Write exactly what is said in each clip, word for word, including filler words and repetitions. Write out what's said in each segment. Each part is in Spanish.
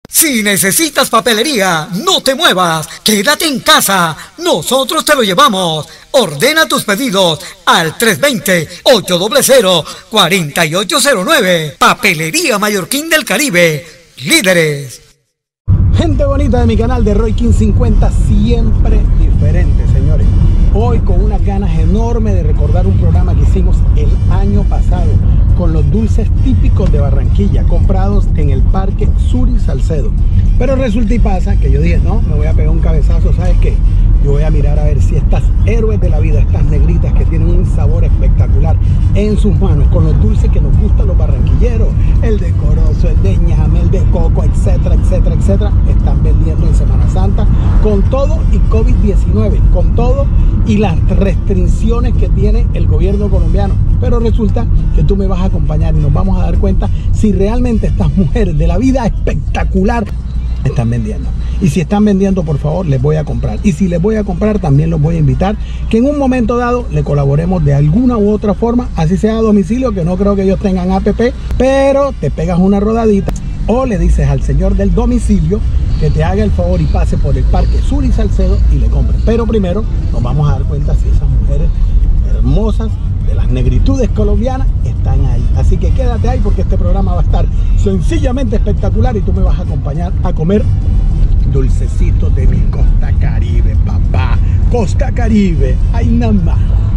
Si necesitas papelería, no te muevas, quédate en casa, nosotros te lo llevamos. Ordena tus pedidos al tres dos cero, ocho cero cero, cuatro ocho cero nueve. Papelería Mallorquín del Caribe, líderes. Gente bonita de mi canal de Roy King cincuenta, siempre diferente, señores. Hoy con unas ganas enormes de recordar un programa que hicimos el año pasado con los dulces típicos de Barranquilla, comprados en el Parque Sur y Salcedo. Pero resulta y pasa que yo dije, no, me voy a pegar un cabezazo, ¿sabes qué? Yo voy a mirar a ver si estas héroes de la vida, estas negritas que tienen un sabor espectacular en sus manos, con los dulces que nos gustan los barranquilleros, el de corozo, el de ñame, el de coco, etcétera, etcétera, etcétera, están vendiendo en Semana Santa con todo y COVID diecinueve, con todo y las restricciones que tiene el gobierno colombiano. Pero resulta que tú me vas a acompañar y nos vamos a dar cuenta si realmente estas mujeres de la vida espectacular están vendiendo. Y si están vendiendo, por favor, les voy a comprar. Y si les voy a comprar, también los voy a invitar que en un momento dado le colaboremos de alguna u otra forma, así sea a domicilio, que no creo que ellos tengan app, pero te pegas una rodadita o le dices al señor del domicilio que te haga el favor y pase por el Parque Sur y Salcedo y le compre. Pero primero nos vamos a dar cuenta si esas mujeres hermosas de las negritudes colombianas están ahí. Así que quédate ahí porque este programa va a estar sencillamente espectacular y tú me vas a acompañar a comer dulcecitos de mi costa caribe, papá. Costa Caribe, ahí nada más.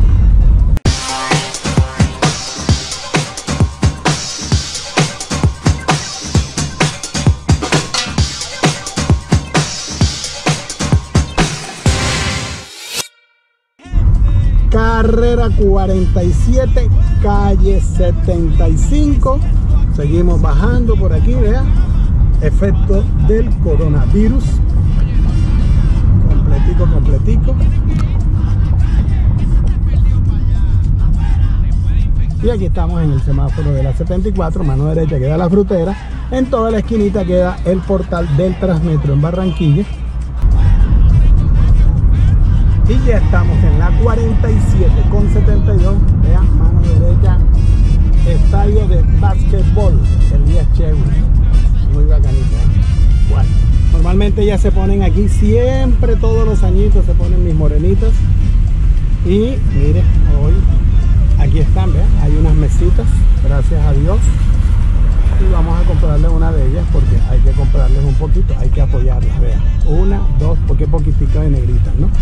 Carrera cuarenta y siete, calle setenta y cinco. Seguimos bajando por aquí, vea. Efecto del coronavirus. Completico, completico. Y aquí estamos en el semáforo de la setenta y cuatro, mano derecha queda la frutera. En toda la esquinita queda el portal del Transmetro en Barranquilla. Y ya estamos en la cuarenta y siete con setenta y dos, vean, mano derecha, estadio de básquetbol, el diez Chevy, muy bacanito, ¿eh? Bueno, normalmente ya se ponen aquí, siempre todos los añitos se ponen mis morenitas. Y mire, hoy, aquí están, vean, hay unas mesitas, gracias a Dios. Y vamos a comprarles una de ellas porque hay que comprarles un poquito, hay que apoyarlas, vean, una, dos, porque poquitica de negritas, ¿no?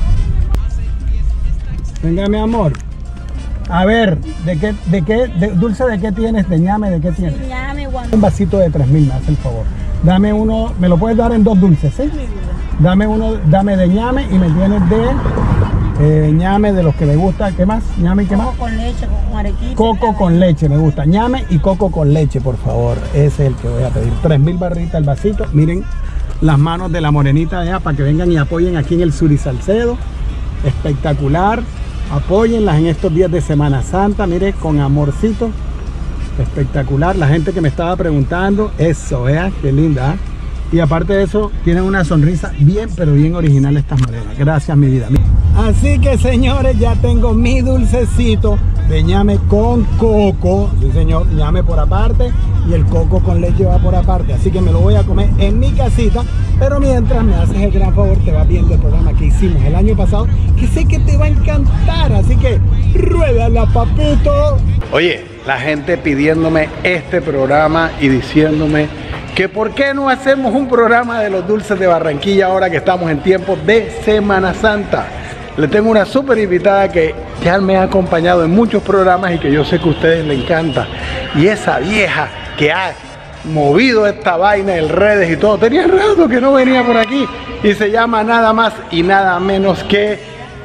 Venga, mi amor. A ver, ¿de qué, de qué, de, dulce de qué tienes? ¿De ñame? ¿De qué tienes? Ñame, un vasito de tres mil, me hace el favor. Dame uno, me lo puedes dar en dos dulces, ¿sí? Dame uno, dame de ñame y me tienes de eh, ñame de los que me gusta. ¿Qué más? ¿Ñame y qué más? Coco con leche, con arequipe. Coco con leche, me gusta. Ñame y coco con leche, por favor. Ese es el que voy a pedir. tres mil barritas el vasito. Miren las manos de la morenita ya para que vengan y apoyen aquí en el Sur y Salcedo. Espectacular. Apóyenlas en estos días de Semana Santa, mire, con amorcito, espectacular. La gente que me estaba preguntando, eso, vea, qué linda, ¿eh? Y aparte de eso, tienen una sonrisa bien, pero bien original estas morenas. Gracias, mi vida. Así que, señores, ya tengo mi dulcecito de ñame con coco. Sí, señor, ñame por aparte y el coco con leche va por aparte. Así que me lo voy a comer en mi casita. Pero mientras me haces el gran favor, te vas viendo el programa que hicimos el año pasado, que sé que te va a encantar. Así que, ruédala, papito. Oye, la gente pidiéndome este programa y diciéndome que por qué no hacemos un programa de los dulces de Barranquilla ahora que estamos en tiempo de Semana Santa. Le tengo una súper invitada que ya me ha acompañado en muchos programas y que yo sé que a ustedes les encanta. Y esa vieja que ha movido esta vaina en redes y todo, tenía rato que no venía por aquí, y se llama nada más y nada menos que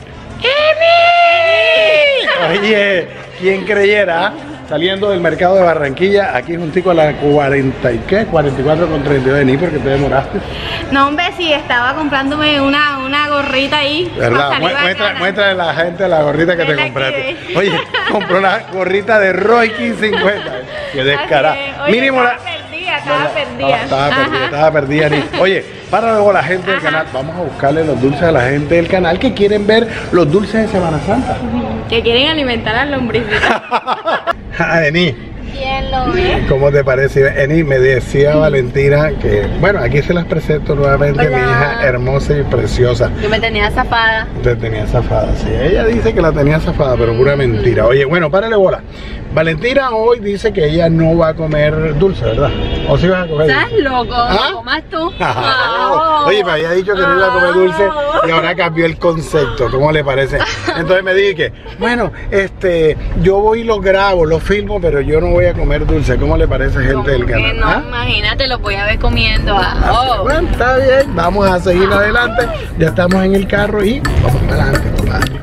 Emi. Oye, ¿quién creyera? Saliendo del mercado de Barranquilla, aquí juntico a la cuarenta y qué, cuarenta y cuatro con treinta y dos, ni porque te demoraste. No, hombre, sí, estaba comprándome una, una gorrita ahí. ¿Verdad? Muestra, muestra a la gente la gorrita que te compraste. Oye, compró la gorrita de Roy King cincuenta. Qué descarada. Mínimo la... Estaba perdida, estaba perdida, estaba perdida. Oye, para luego la gente del canal, vamos a buscarle los dulces a la gente del canal que quieren ver los dulces de Semana Santa. Que quieren alimentar a las lombricitas. Vení, ¿Quién lo ve? ¿Cómo te parece? Eni, me decía Valentina que, bueno, aquí se las presento nuevamente. Hola. Mi hija hermosa y preciosa. Yo me tenía zafada. Te tenía zafada, sí. Ella dice que la tenía zafada, pero pura mentira. Oye, bueno, párale bola. Valentina hoy dice que ella no va a comer dulce, ¿verdad? ¿O sí vas a comer ¿Estás dulce? loco? ¿Ah? ¿Lo comas tú? Ah, oye, me había dicho que no iba a comer dulce y ahora cambió el concepto. ¿Cómo le parece? Entonces me dije, bueno, este, yo voy y los grabo, los filmo, pero yo no voy a comer dulce. ¿Cómo le parece, gente del canal? No, ¿Ah? imagínate, lo voy a ver comiendo. Ah, Ah, oh. bueno, está bien, vamos a seguir adelante. Ya estamos en el carro y vamos para adelante, compadre.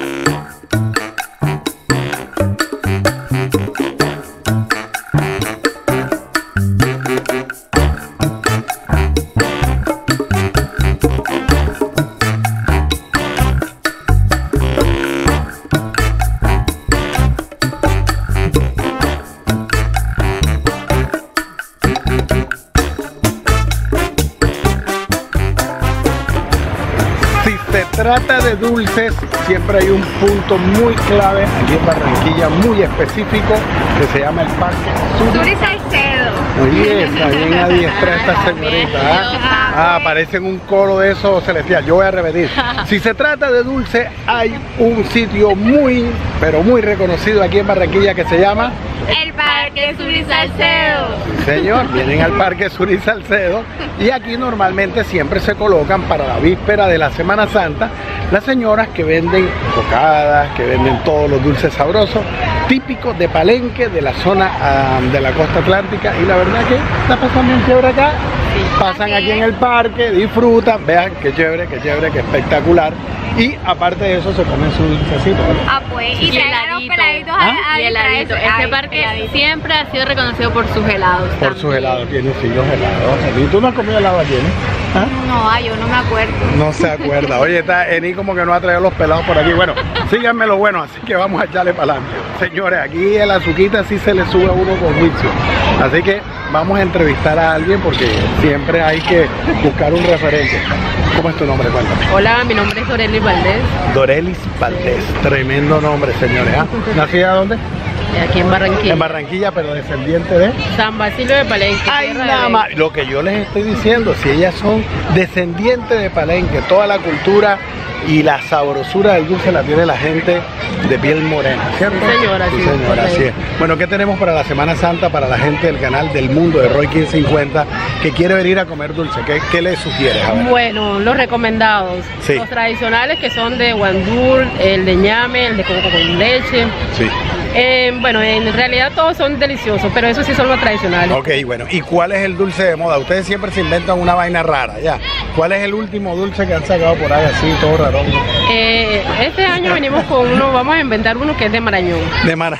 Se trata de dulces, siempre hay un punto muy clave aquí en Barranquilla, muy específico, que se llama el Parque Sur. Suri Salcedo. Muy bien, está bien adiestra esta señorita. ¿Ah? Ah, parecen un coro de eso celestial. Yo voy a repetir. Si se trata de dulce, hay un sitio muy, pero muy reconocido aquí en Barranquilla que se llama El Parque Suri Salcedo. Sí, señor, vienen al Parque Suri Salcedo y aquí normalmente siempre se colocan para la víspera de la Semana Santa las señoras que venden cocadas, que venden todos los dulces sabrosos típicos de Palenque, de la zona um, de la costa atlántica, y la verdad que está pasando un chévere acá. Pasan aquí en el parque, disfrutan, vean qué chévere, qué chévere, qué espectacular. Y aparte de eso se comen su dulcecito, ¿vale? Ah, pues, y traen a los peladitos ¿Ah? a, a Y heladito. distraerse. Este Ay, parque heladito. siempre ha sido reconocido por sus helados. Por sus también. helados, tiene sí los helados. ¿Y tú no has comido helado aquí, no? ¿Ah? No, ay, yo no me acuerdo. No se acuerda. Oye, está Eni como que no ha traído los pelados por aquí. Bueno, síganme lo bueno, así que vamos a echarle para adelante. Señores, aquí el azuquita sí se le sube a uno con juicio. Así que vamos a entrevistar a alguien porque siempre hay que buscar un referente. ¿Cómo es tu nombre? Cuéntame. Hola, mi nombre es Dorelis Valdés, Dorelis Valdés. Tremendo nombre, señores. ¿Ah? ¿Nacida dónde? de aquí en Barranquilla. En Barranquilla, pero descendiente de... San Basilio de Palenque. Ay, tierra de nada Belén. más, lo que yo les estoy diciendo, si ellas son descendientes de Palenque, toda la cultura y la sabrosura del dulce la tiene la gente de piel morena, ¿cierto? Sí, señora, Sí, sí, señora, correcto. así es. Bueno, ¿qué tenemos para la Semana Santa para la gente del canal del mundo de Roy quince cincuenta que quiere venir a comer dulce? ¿Qué, qué le sugieres? A ver. Bueno, los recomendados. Sí. Los tradicionales que son de guandul, el de ñame, el de coco con leche. Sí. Eh, bueno, en realidad todos son deliciosos, pero esos sí son los tradicionales. Ok, bueno, ¿y cuál es el dulce de moda? Ustedes siempre se inventan una vaina rara, ¿ya? ¿Cuál es el último dulce que han sacado por ahí así, todo raro? Eh, este año venimos con uno, vamos a inventar uno que es de Marañón. De Mara...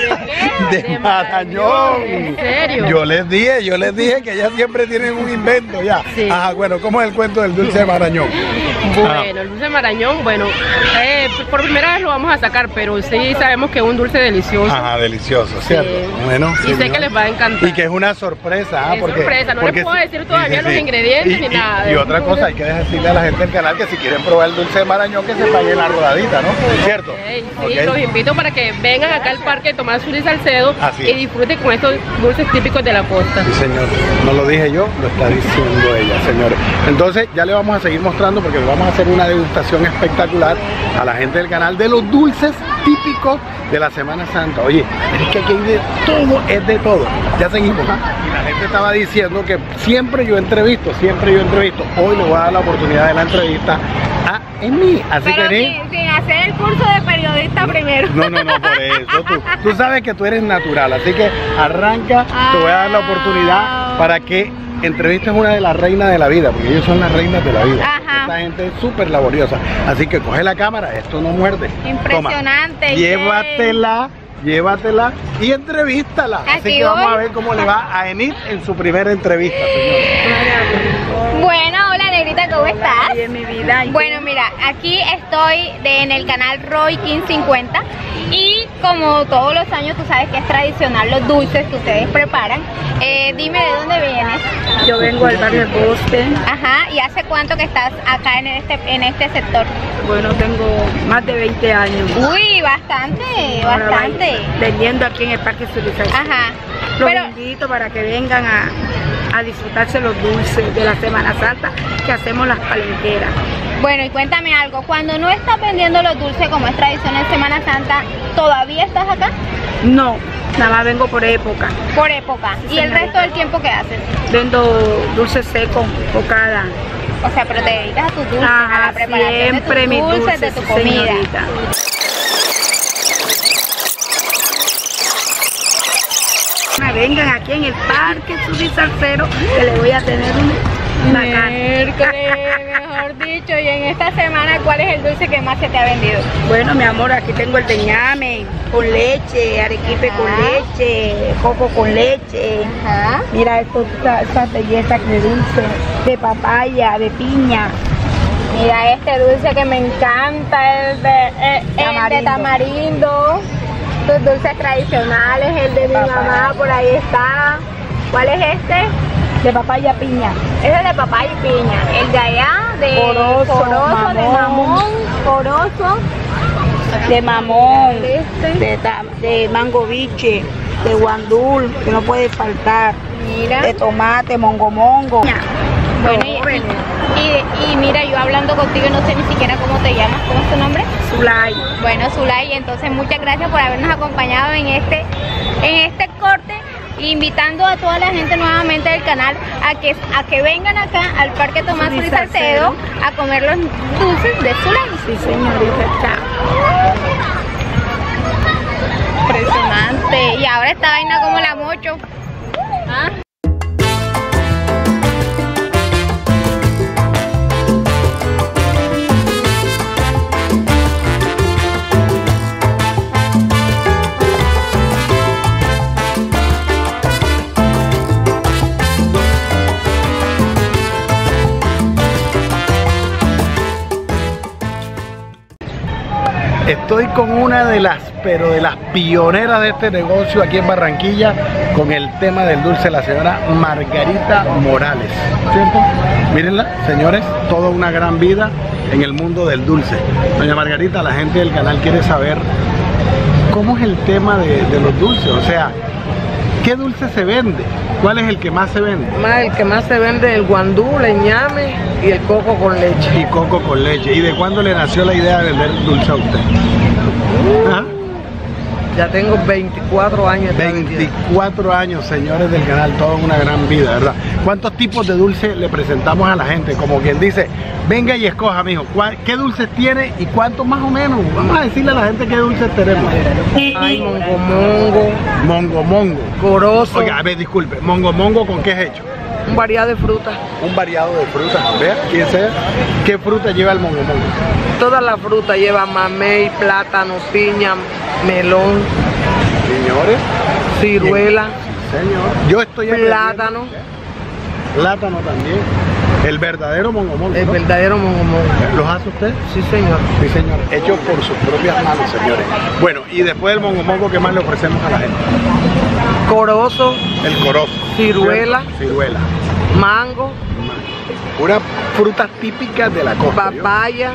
¿De De qué? Marañón. ¿En serio? Yo les dije, yo les dije que ellas siempre tienen un invento, ya. Sí. Ajá, bueno, ¿cómo es el cuento del dulce de Marañón? Bueno, el dulce de Marañón, bueno, eh, por primera vez lo vamos a sacar, pero sí sabemos que es un dulce delicioso. Ajá, delicioso, ¿cierto? Sí. Bueno, Y sé señor. que les va a encantar. Y que es una sorpresa, ¿ah? Es Porque, sorpresa, no les porque puedo si- decir todavía sí, los sí. ingredientes Y- ni y- nada. Y otra cosa, hay que decirle a la gente del canal que si quieren probar el dulce de Marañón, que se paguen la rodadita, ¿no? ¿Cierto? Sí, Ok. los invito para que vengan acá al parque a tomar Suri Salcedo Así y es. disfruten con estos dulces típicos de la costa. Sí, señor. No lo dije yo, lo está diciendo ella, señores. Entonces, ya le vamos a seguir mostrando porque vamos a hacer una degustación espectacular a la gente del canal de los dulces típicos de la Semana Santa. Oye, es que aquí hay de todo, es de todo. Ya seguimos, ¿ah? Y la gente estaba diciendo que siempre yo entrevisto, siempre yo entrevisto. Hoy le voy a dar la oportunidad de la entrevista a Emi. Así Pero que, Emi, sin, sin hacer el curso de periodista primero. no, no, no, por eso. Tú, tú sabes que tú eres natural, así que arranca, te voy a dar la oportunidad para que entrevistes una de las reinas de la vida, porque ellos son las reinas de la vida. Ajá. Esta gente es súper laboriosa. Así que coge la cámara, esto no muerde. Impresionante, Toma, llévatela, llévatela y entrevístala. Así Aquí que vamos voy. a ver cómo le va a Enid en su primera entrevista, señor. Bueno, hola Negrita, ¿cómo estás? Bien, mi vida. ¿y Bueno, mira, aquí estoy de- en el canal Roy quince cincuenta Y como todos los años, tú sabes que es tradicional los dulces que ustedes preparan. Eh, dime de dónde vienes. Yo vengo del barrio del Bosque. Ajá, ¿y hace cuánto que estás acá en este, en este sector? Bueno, tengo más de veinte años. Uy, bastante, bastante. Vendiendo aquí en el Parque Surizal. Ajá. Los Pero, invito para que vengan a, a disfrutarse los dulces de la Semana Santa que hacemos las palenqueras. bueno, y cuéntame algo, cuando no estás vendiendo los dulces como es tradición en Semana Santa, ¿todavía estás acá? No, nada más vengo por época. Por época. Sí, ¿Y el señorita. resto del tiempo qué haces? Vendo dulces secos, cocada. O sea, pero te dedicas a tus dulces, Ajá, a la preparación siempre de tus mis dulces, dulces, de tu sí, comida. señorita. Vengan aquí en el Parque Surizalcero que le voy a tener un, una carta. Miércoles, mejor dicho. Y en esta semana, ¿cuál es el dulce que más se te ha vendido? Bueno, mi amor, aquí tengo el de ñame con leche, arequipe con Ajá. leche, coco con leche. Ajá. Mira esto, esta, esta belleza de dulce, de papaya, de piña. Mira este dulce que me encanta, el de, eh, el de Tamarindo. tamarindo. Tus dulces tradicionales, el de mi Papaya. mamá, por ahí está. ¿Cuál es este? De papaya piña. Ese es de papaya y piña. El de allá, de Corozo, corozo, de mamón. mamón, corozo. De mamón, Este. de, ta- de mango biche, de guandul, que no puede faltar. Mira. De tomate, mongo mongo. Bueno, y, y, y mira, yo hablando contigo, no sé ni siquiera cómo te llamas, ¿cómo es tu nombre? Zulay. Bueno, Zulay, entonces muchas gracias por habernos acompañado en este, en este corte, invitando a toda la gente nuevamente del canal a que, a que vengan acá al Parque Tomás Suárez Salcedo a comer los dulces de Zulay. Sí, señorita, chao. Impresionante. Y ahora esta vaina como la mocho. ¿Ah? Estoy con una de las, pero de las pioneras de este negocio aquí en Barranquilla, con el tema del dulce, la señora Margarita Morales, ¿cierto? Mírenla, señores, toda una gran vida en el mundo del dulce. Doña Margarita, la gente del canal quiere saber cómo es el tema de, de los dulces, o sea, ¿qué dulce se vende? ¿Cuál es el que más se vende? Más el que más se vende el guandul, el ñame y el coco con leche. Y coco con leche. ¿Y de cuándo le nació la idea de vender dulce a usted? ¿Ah? Ya tengo veinticuatro años. de vendiendo. veinticuatro años, señores del canal, toda una gran vida, ¿verdad? ¿Cuántos tipos de dulce le presentamos a la gente? Como quien dice, venga y escoja, mijo, ¿cuál- ¿qué dulces tiene y cuántos más o menos? Vamos a decirle a la gente qué dulces tenemos. Hay mongo mongo, Mongo mongo. corozo, Oiga, a ver, disculpe, mongo mongo, ¿con qué es hecho? un variedad de frutas. Un variado de frutas. Vea, quién sea, ¿qué fruta lleva el mongo mongo? Toda la fruta lleva mamey, plátano, piña, melón, Señores, ciruela, señor, yo estoy aprendiendo. plátano, Plátano también. El verdadero mongo mongo, el ¿no? verdadero mongo mongo. ¿Los hace usted? Sí, señor. Sí, señor, hecho por sus propias manos, señores. Bueno, y después del mongo mongo, ¿qué más le ofrecemos a la gente? Corozo, El corozo. Ciruela. ¿Cierto? Ciruela. mango, Una fruta típica de la costa. ¿vio? papaya,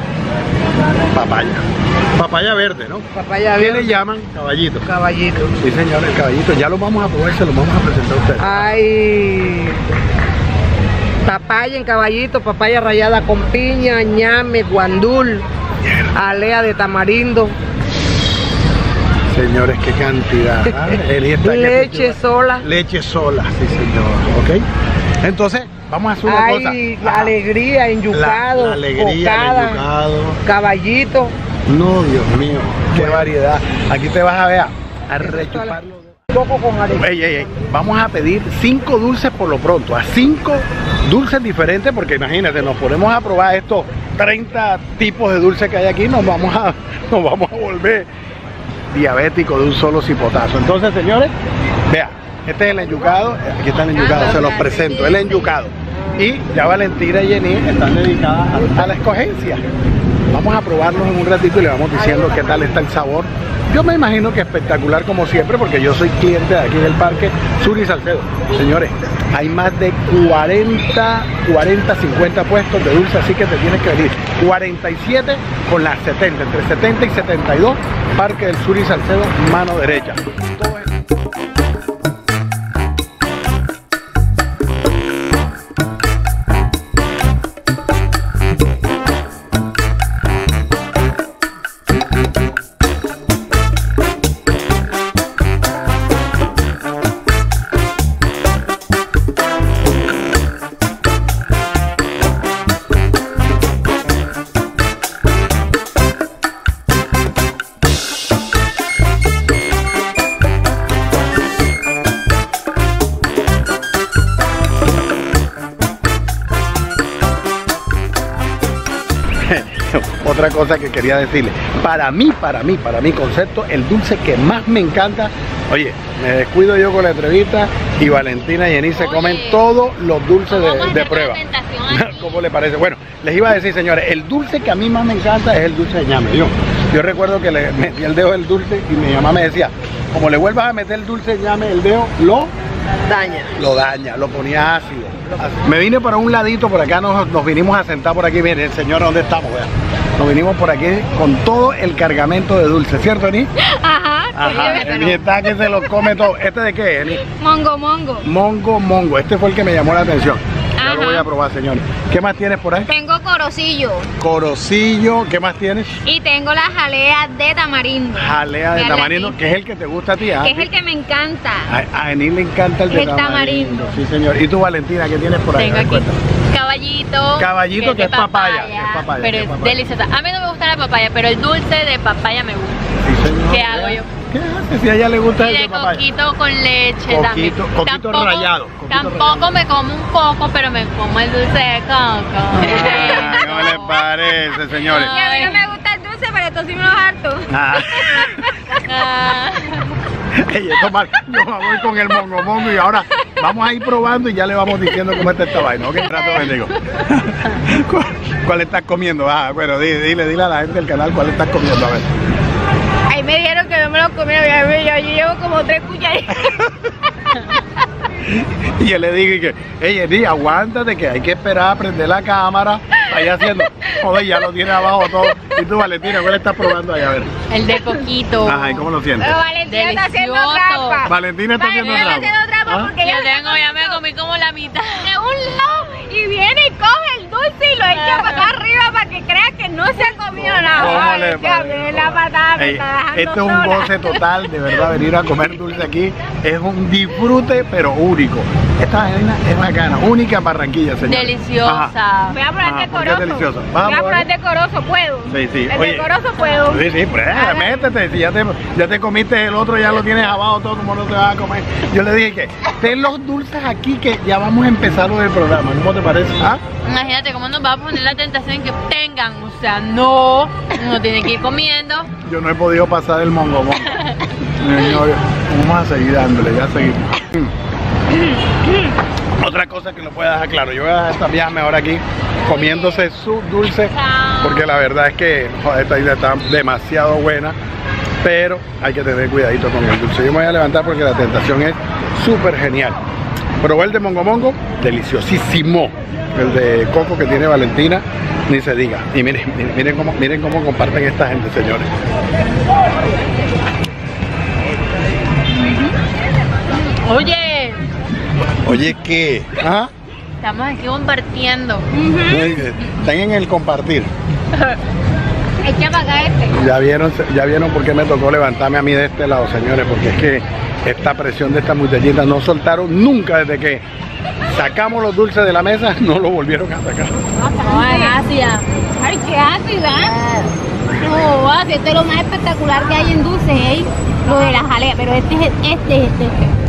Papaya. Papaya verde, ¿no? papaya ¿Qué le verde, llaman? Caballito. caballito. Sí, señor, el caballito. Ya lo vamos a probar, se lo vamos a presentar a ustedes. Hay papaya en caballito, papaya rallada con piña, ñame, guandul, alea de tamarindo, Señores, qué cantidad. ¿ah? Eli está aquí leche escuchando. sola, Leche sola, sí, señor. ¿Ok? Entonces, vamos a hacer una cosa. hay la Ajá. alegría, La, enyucado, la alegría, el cocada, enyucado. caballito. No, Dios mío, qué variedad. Aquí te vas a ver a rechuparlo. Coco con arequipe. Ey, ey, ey. Vamos a pedir cinco dulces por lo pronto, a cinco dulces diferentes, porque imagínate, nos ponemos a probar estos treinta tipos de dulces que hay aquí, nos vamos a, nos vamos a volver diabéticos de un solo cipotazo. Entonces, señores, vea, este es el enyucado, aquí está el enyucado, se los presento, el enyucado. Y ya Valentina y Jenny están dedicadas a, a la escogencia. Vamos a probarlos en un ratito y le vamos diciendo qué tal está el sabor. Yo me imagino que espectacular como siempre, porque yo soy cliente de aquí del Parque Sur y Salcedo. Señores, hay más de cuarenta, cincuenta puestos de dulce, así que te tienes que venir. cuarenta y siete con las setenta, entre setenta y setenta y dos, Parque del Sur y Salcedo, mano derecha. Todo es... Otra cosa que quería decirle, para mí, para mí, para mi concepto, el dulce que más me encanta, oye, me descuido yo con la entrevista y Valentina y Eni se comen todos los dulces de, de prueba. ¿Cómo le parece? Bueno, les iba a decir, señores, el dulce que a mí más me encanta es el dulce de ñame. Yo, yo recuerdo que le metí el dedo del dulce y mi mamá me decía, como le vuelvas a meter el dulce de ñame, el dedo lo Daña. Lo daña, lo ponía ácido. Me vine para un ladito, por acá nos, nos vinimos a sentar por aquí. Miren, señor, ¿dónde estamos? Vean. Nos vinimos por aquí con todo el cargamento de dulce, ¿cierto, Eni? Ajá, Ajá, Eni está que se lo come todo. ¿Este de qué, Eni? Mongo, mongo. Mongo, mongo. Este fue el que me llamó la atención. Ya Ajá. lo voy a probar, señores. ¿Qué más tienes por ahí? Tengo corocillo. Corocillo. ¿Qué más tienes? Y tengo la jalea de tamarindo. Jalea de Dale tamarindo, aquí. que es el que te gusta a ti, ¿ah? Que es el que me encanta. A, a Eni le encanta el de El tamarindo. Sí, señor. ¿Y tú, Valentina, qué tienes por ahí? Tengo A ver, aquí cuéntame. caballito. Caballito, que es de papaya, que es papaya, Pero que es es papaya. deliciosa. A mí no me gusta la papaya, pero el dulce de papaya me gusta. Sí, señor. ¿Qué hago yo? ¿Qué haces? Si a ella le gusta Y el de de papaya. coquito con leche también. Coquito- coquito rallado, coquito tampoco rallado. me como un coco, pero me como el dulce de coco. Ah, ¿cómo les parece, señores? Y a mí no me gusta el dulce, pero esto sí me lo harto. Ah. Ah. Ey, esto mal, yo me voy con el mongo mongo y ahora vamos a ir probando y ya le vamos diciendo cómo está esta vaina, ¿ok? Trato bendigo. ¿Cuál, cuál estás comiendo? Ah, bueno, dile, dile, dile a la gente del canal cuál estás comiendo, a ver. Ahí me dijeron que no me lo comiera, yo, yo, yo llevo como tres cucharitas. Y yo le dije que, ey, Eni, aguántate que hay que esperar a prender la cámara, vaya haciendo, joder, ya lo tiene abajo todo. Y tú, Valentina, ¿cuál estás probando ahí? A ver. El de coquito. Ajá, ¿y cómo lo sientes? Pero Valentina está haciendo Delicioso. trampa. Valentina está haciendo Valentina trampa. está haciendo trampa ¿Ah? porque ella Yo tengo, ya me comí como la mitad. de un lado y viene y coge el dulce y lo echa para acá arriba para que crea que no se ha comido nada. ¿Cómo Ay, le que a parece? mí la patada me Ey, está dejando este es un sola. goce total, de verdad, venir a comer dulce aquí es un disfrute, pero único. Esta vaina es bacana, única en Barranquilla, señor. Deliciosa. Voy a probar Ajá, de ¿por qué es corozo. delicioso? Voy ¿Vas a a probar probar? de corozo, ¿puedo? Sí, sí. El Oye, de corozo puedo. Sí, sí, pues Dale. métete, si ya te, ya te comiste el otro, ya lo tienes abajo todo, como no te vas a comer. Yo le dije que ten los dulces aquí que ya vamos a empezar lo del programa, ¿cómo te parece? ¿Ah? Imagínate cómo nos va a poner la tentación que tengan. O sea, no. Uno tiene que ir comiendo. Yo no he podido pasar el mongo mongo. Señores, vamos a seguir dándole, ya seguimos. Otra cosa que lo pueda dejar claro, yo voy a dejar esta vieja mejor aquí comiéndose su dulce, porque la verdad es que joder, esta idea está demasiado buena, pero hay que tener cuidadito con el dulce. Yo me voy a levantar porque la tentación es súper genial. Probé el de mongo mongo, deliciosísimo. El de coco que tiene Valentina, ni se diga. Y miren, miren, miren cómo, miren cómo comparten esta gente, señores. Oye, Oye, ¿qué? ¿Ah? estamos aquí compartiendo. Están en el compartir. Echa para acá este. Ya vieron, ya vieron por qué me tocó levantarme a mí de este lado, señores, porque es que esta presión de estas muchachitas no soltaron nunca desde que sacamos los dulces de la mesa, no lo volvieron a sacar. No, gracias. Ay, qué ácida. No, así, esto es lo más espectacular que hay en dulces, ¿eh? Lo de la jalea, pero este es este, este, este.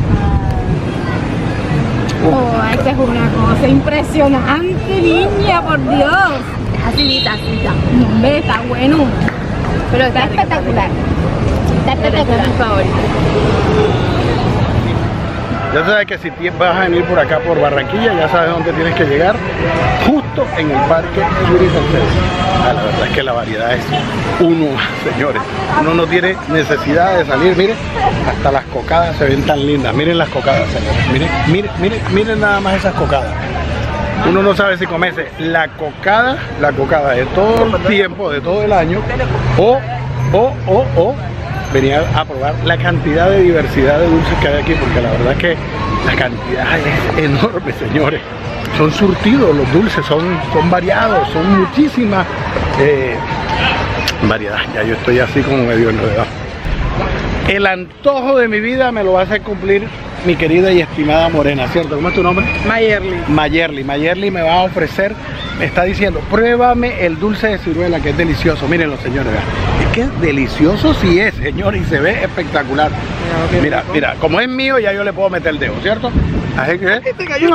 Oh, esta es una cosa impresionante, niña, por Dios. Acidita, acidita. No, hombre, está bueno. Pero está espectacular. Está espectacular. Mi favorito. Ya sabes que si vas a venir por acá por Barranquilla, ya sabes dónde tienes que llegar, justo en el Parque Suri Salcedo. Ah, la verdad es que la variedad es uno, señores. Uno no tiene necesidad de salir, miren, hasta las cocadas se ven tan lindas. Miren las cocadas, señores. Miren, miren, miren, miren nada más esas cocadas. Uno no sabe si comerse la cocada, la cocada de todo el tiempo, de todo el año, o, o, o, o venir a probar la cantidad de diversidad de dulces que hay aquí, porque la verdad es que la cantidad es enorme, señores. Son surtidos los dulces, son, son variados, son muchísimas eh, variedad. Ya yo estoy así como medio enredado. El antojo de mi vida me lo va a hacer cumplir mi querida y estimada Morena, ¿cierto? ¿Cómo es tu nombre? Mayerly. Mayerly. Mayerly me va a ofrecer, me está diciendo, pruébame el dulce de ciruela, que es delicioso. Mírenlo, señores, vean. Es que es delicioso sí es, señor, y se ve espectacular. Mira, mira, como es mío, ya yo le puedo meter el dedo, ¿cierto? Así que... ¡Te cayó!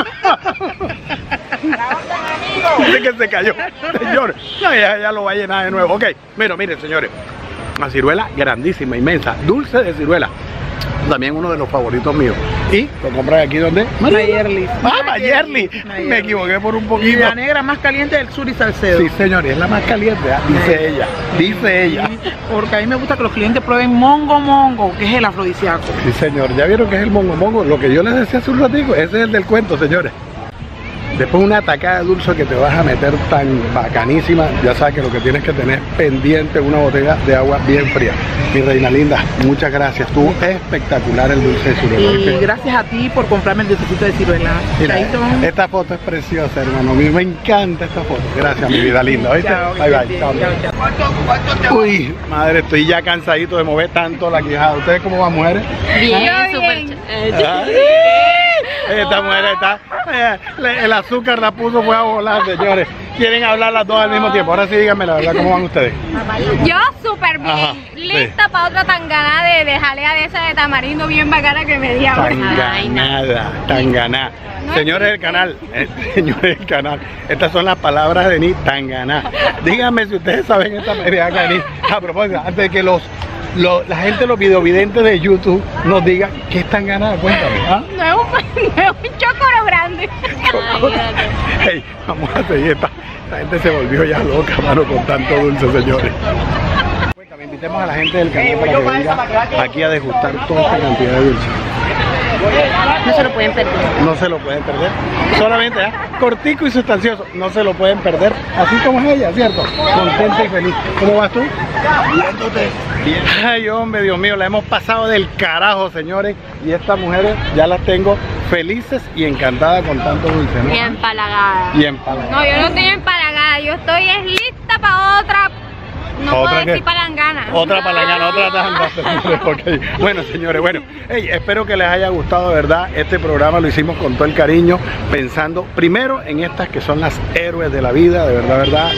Dice que se cayó, señor. No, ya, ya lo va a llenar de nuevo. Ok, mira, miren, señores. Una ciruela grandísima, inmensa, dulce de ciruela. También uno de los favoritos míos. ¿Y lo compras aquí donde? Mayerly. Ah, Mayerly. Me equivoqué por un poquito. Y la negra más caliente del Suri Salcedo. Sí, señor, es la más caliente, ¿eh? Dice ella. Dice ella. Porque a mí me gusta que los clientes prueben mongo mongo, que es el afrodisíaco. Sí, señor. ¿Ya vieron que es el mongo mongo? Lo que yo les decía hace un ratico, ese es el del cuento, señores. Después una tacada de dulce que te vas a meter tan bacanísima, ya sabes que lo que tienes que tener pendiente una botella de agua bien fría. Mi reina linda, muchas gracias, estuvo espectacular el dulce de ciruela. Y gracias a ti por comprarme el dulcecito de ciruela. Mira, esta foto es preciosa, hermano, a mí me encanta esta foto. Gracias, mi vida linda, ¿oíste? Chao, bye, bye. Chao, chao. Uy, madre, estoy ya cansadito de mover tanto la quijada. ¿Ustedes cómo van, mujeres? Bien, ¿Ah? súper. Esta mujer está, eh, el azúcar la puso, fue a volar, señores. Quieren hablar las dos al mismo tiempo. Ahora sí, díganme la verdad, ¿cómo van ustedes? Yo súper bien, Ajá, lista sí. para otra tangana de, de jalea de esa de tamarindo bien bacana que me di ahora. Tanganada, tanganá. Señores del canal, eh, señores del canal, estas son las palabras de Ni, tanganá. Díganme si ustedes saben esta pelea que Ni. A propósito, antes de que los Lo, la gente de los videovidentes de YouTube nos diga qué están ganando, cuéntame. ¿Ah? No es un, no es un chocoro grande. Hey, vamos a seguir, esta, esta gente se volvió ya loca, mano, con tanto dulce, señores. Cuéntame, invitemos a la gente del canal para que venga aquí a degustar toda esta cantidad de dulce. No se lo pueden perder. No se lo pueden perder. Solamente, ¿eh? Cortico y sustancioso. No se lo pueden perder. Así como es ella, ¿cierto? Contenta y feliz. ¿Cómo vas tú? Viéndote. Ay, hombre, Dios mío, la hemos pasado del carajo, señores. Y estas mujeres ya las tengo felices y encantadas con tanto dulce, ¿no? Y empalagada. Y empalagadas. No, yo no estoy empalagada, yo estoy es lista para otra. No ¿Otra puedo qué? decir palangana. Otra palangana, otra tanda, señores. Okay. Bueno, señores, bueno, hey, espero que les haya gustado, de verdad. Este programa lo hicimos con todo el cariño, pensando primero en estas que son las héroes de la vida, de verdad, verdad.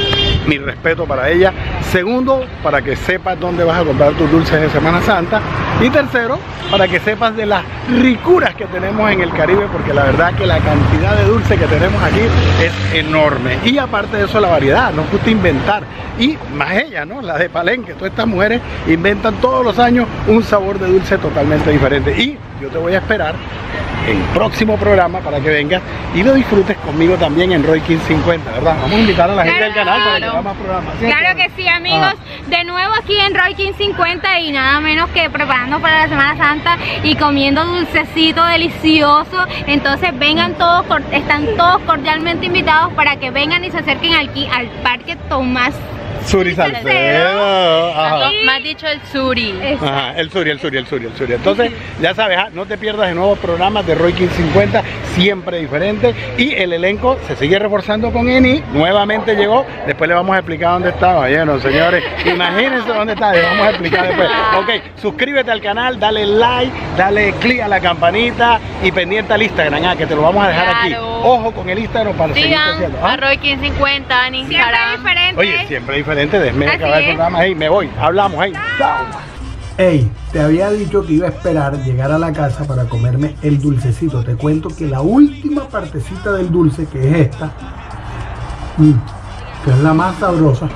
Mi respeto para ellas. Segundo, para que sepas dónde vas a comprar tus dulces de Semana Santa. Y tercero, para que sepas de las ricuras que tenemos en el Caribe, porque la verdad que la cantidad de dulce que tenemos aquí es enorme. Y aparte de eso, la variedad, nos gusta inventar. Y más ella, ¿no? La de Palenque, todas estas mujeres inventan todos los años un sabor de dulce totalmente diferente. Y yo te voy a esperar en el próximo programa para que vengas y lo disfrutes conmigo también en Roy King cincuenta, ¿verdad? Vamos a invitar a la gente Claro. del canal para que haga más programas, ¿cierto? Claro que sí, amigos. De nuevo aquí en Roy King cincuenta y nada menos que preparando para la Semana Santa y comiendo dulcecito delicioso. Entonces vengan todos, cor- están todos cordialmente invitados para que vengan y se acerquen aquí al Parque Tomás Suri Salcedo. Ajá. Y- Me has dicho el suri. Ajá, el Suri, el Suri, el Suri, el Suri. Entonces, ya sabes, ah, no te pierdas de nuevos programas de Roy King cincuenta, siempre diferentes. Y el elenco se sigue reforzando con Eni, nuevamente llegó. Después le vamos a explicar dónde está. Bueno, señores, imagínense dónde está, le vamos a explicar después. Ok, suscríbete al canal, dale like, dale click a la campanita y pendiente al Instagram, ah, que te lo vamos a dejar aquí. Claro. Ojo con el Instagram para seguir Sigan creciendo. a ¿Ah? Roy King cincuenta en siempre Instagram. diferente. Oye, siempre diferente, déjame Así acabar el es. programa. Hey, me voy, hablamos, hey, chao. Ey, te había dicho que iba a esperar llegar a la casa para comerme el dulcecito. Te cuento que la última partecita del dulce, que es esta, mm, que es la más sabrosa,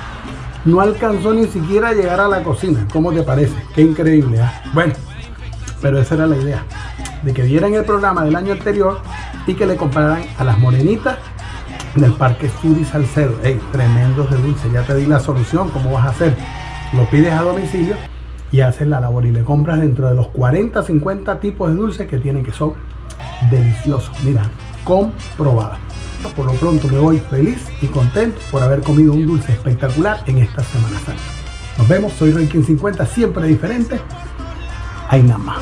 no alcanzó ni siquiera a llegar a la cocina. ¿Cómo te parece? Qué increíble, ¿eh? Bueno, pero esa era la idea. de que vieran el programa del año anterior y que le compraran a las morenitas del Parque Sur y Salcedo. Hey, tremendos de dulce, ya te di la solución. ¿Cómo vas a hacer? Lo pides a domicilio y haces la labor y le compras dentro de los cuarenta, cincuenta tipos de dulces que tienen, que son deliciosos. Mira, comprobada. Por lo pronto me voy feliz y contento por haber comido un dulce espectacular en esta Semana Santa. Nos vemos, soy Roykin cincuenta, siempre diferente. Ahí nada más.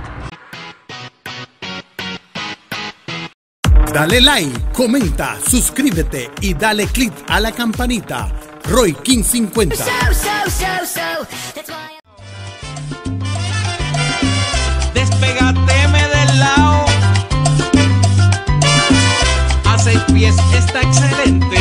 Dale like, comenta, suscríbete y dale click a la campanita. Roykin cincuenta. Despegateme del lado. A seis pies está excelente.